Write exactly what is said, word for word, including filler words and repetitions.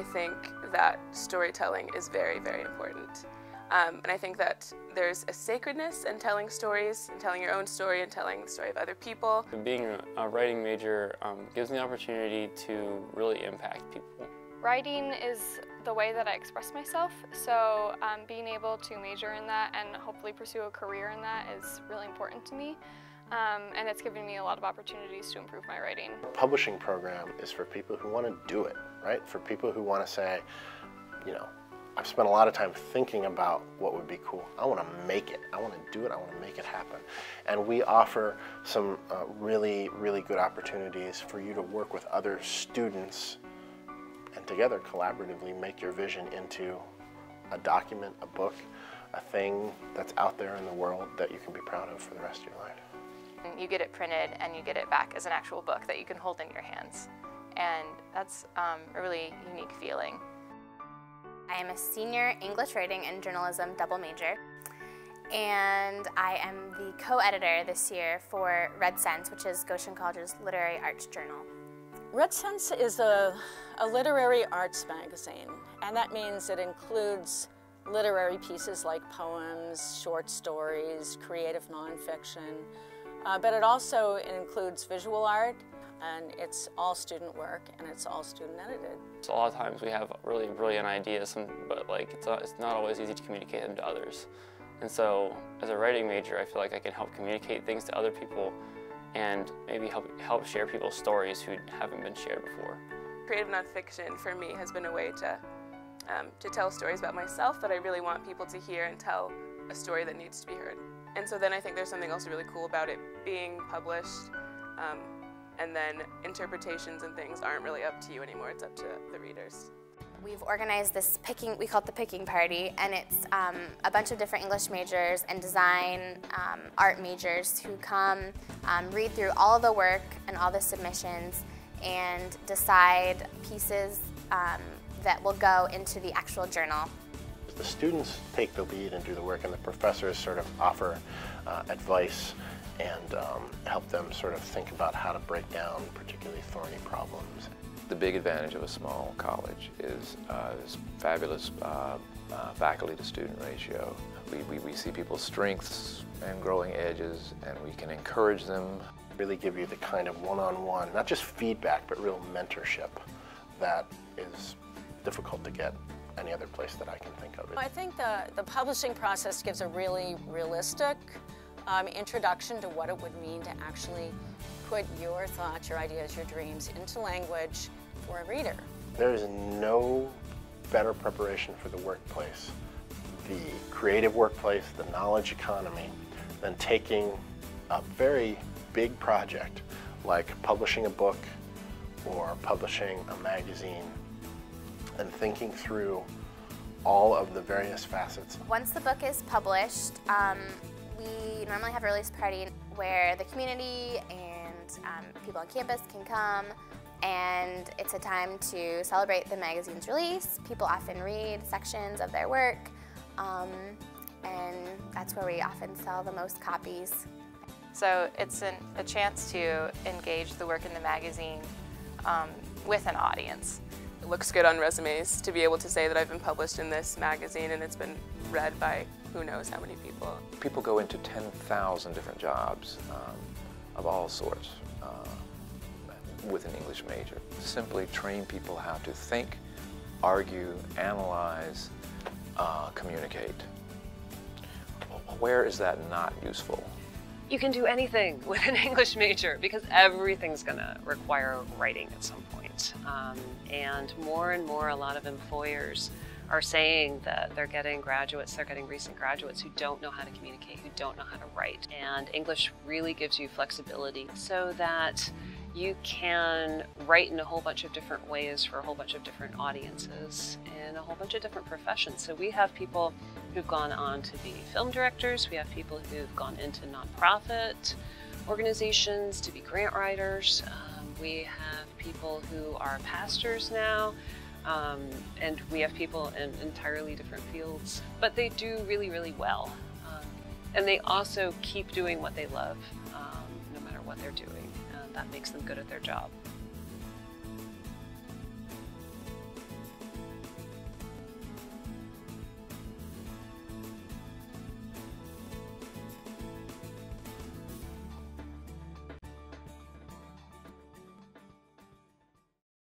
think that storytelling is very, very important. Um, and I think that there's a sacredness in telling stories, and telling your own story, and telling the story of other people. Being a writing major um, gives me the opportunity to really impact people. Writing is the way that I express myself, so um, being able to major in that and hopefully pursue a career in that is really important to me. Um, and it's given me a lot of opportunities to improve my writing. The publishing program is for people who want to do it, right? For people who want to say, you know, I've spent a lot of time thinking about what would be cool. I want to make it. I want to do it. I want to make it happen. And we offer some uh, really, really good opportunities for you to work with other students and together collaboratively make your vision into a document, a book, a thing that's out there in the world that you can be proud of for the rest of your life. You get it printed and you get it back as an actual book that you can hold in your hands. And that's um, a really unique feeling. I am a senior English writing and journalism double major, and I am the co-editor this year for Red Sense, which is Goshen College's literary arts journal. Red Sense is a, a literary arts magazine, and that means it includes literary pieces like poems, short stories, creative nonfiction, uh, but it also it includes visual art, and it's all student work, and it's all student edited. So a lot of times we have really brilliant ideas, but like it's not, it's not always easy to communicate them to others. And so as a writing major, I feel like I can help communicate things to other people and maybe help, help share people's stories who haven't been shared before. Creative nonfiction for me has been a way to, um, to tell stories about myself that I really want people to hear and tell a story that needs to be heard. And so then I think there's something else really cool about it being published. Um, And then interpretations and things aren't really up to you anymore, it's up to the readers. We've organized this picking, we call it the picking party, and it's um, a bunch of different English majors and design um, art majors who come, um, read through all of the work and all the submissions and decide pieces um, that will go into the actual journal. The students take the lead and do the work, and the professors sort of offer uh, advice and um, help them sort of think about how to break down particularly thorny problems. The big advantage of a small college is uh, this fabulous uh, uh, faculty to student ratio. We, we, we see people's strengths and growing edges, and we can encourage them. Really give you the kind of one-on-one, not just feedback, but real mentorship that is difficult to get any other place that I can think of. I think the, the publishing process gives a really realistic Um, introduction to what it would mean to actually put your thoughts, your ideas, your dreams into language for a reader. There is no better preparation for the workplace, the creative workplace, the knowledge economy, than taking a very big project like publishing a book or publishing a magazine and thinking through all of the various facets. Once the book is published, um, we normally have a release party where the community and um, people on campus can come, and it's a time to celebrate the magazine's release. People often read sections of their work, um, and that's where we often sell the most copies. So it's an, a chance to engage the work in the magazine um, with an audience. It looks good on resumes to be able to say that I've been published in this magazine and it's been read by who knows how many people. People go into ten thousand different jobs um, of all sorts uh, with an English major. Simply train people how to think, argue, analyze, uh, communicate. Where is that not useful? You can do anything with an English major because everything's going to require writing at some point. Um, and more and more, a lot of employers are saying that they're getting graduates, they're getting recent graduates who don't know how to communicate, who don't know how to write. And English really gives you flexibility so that you can write in a whole bunch of different ways for a whole bunch of different audiences in a whole bunch of different professions. So we have people who've gone on to be film directors, we have people who've gone into nonprofit organizations to be grant writers, um, we have people who are pastors now, um, and we have people in entirely different fields, but they do really, really well. Um, and they also keep doing what they love, um, no matter what they're doing. That makes them good at their job.